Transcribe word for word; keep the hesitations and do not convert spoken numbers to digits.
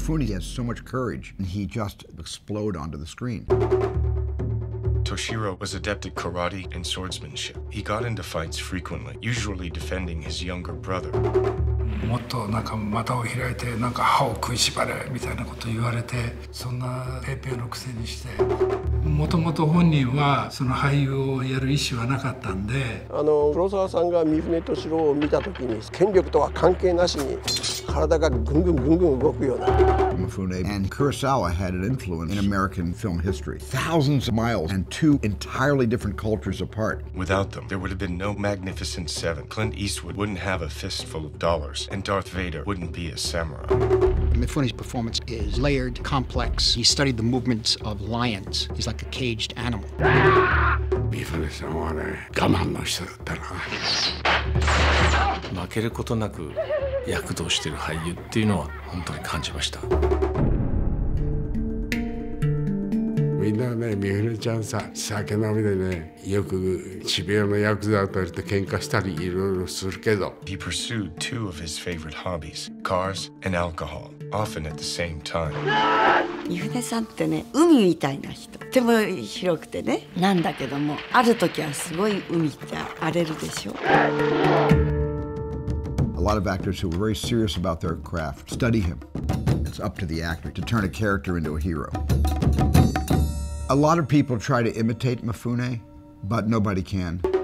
Mifune has so much courage, and he just explode onto the screen. Toshiro was adept at karate and swordsmanship. He got into fights frequently, usually defending his younger brother. もっとなんか股を開いてなんか歯を食いしばれみたいなこと言われて、そんなペーペーのくせにして、もともと本人はその俳優をやる意思はなかったんで、 あの黒沢さんが三船敏郎を見たときに権力とは関係なしに体がぐんぐんぐんぐん動くような。 Mifune and Kurosawa had an influence in American film history. Thousands of miles and two entirely different cultures apart. Without them, there would have been no Magnificent Seven. Clint Eastwood wouldn't have a fistful of dollars, and Darth Vader wouldn't be a samurai. Mifune's performance is layered, complex. He studied the movements of lions. He's like a caged animal. 三船さんはね、我慢の人だったな。 負けることなく躍動している俳優っていうのは本当に感じました。 みんなね、三船ちゃんさ、酒飲みでね、よく渋谷のヤクザと言って喧嘩したりいろいろするけど。 He pursued two of his favorite hobbies, cars and alcohol, often at the same time. 三船さんってね、海みたいな人。とても広くてね、なんだけども、ある時はすごい海って荒れるでしょ。 A lot of actors who were very serious about their craft study him. It's up to the actor to turn a character into a hero. A lot of people try to imitate Mifune, but nobody can.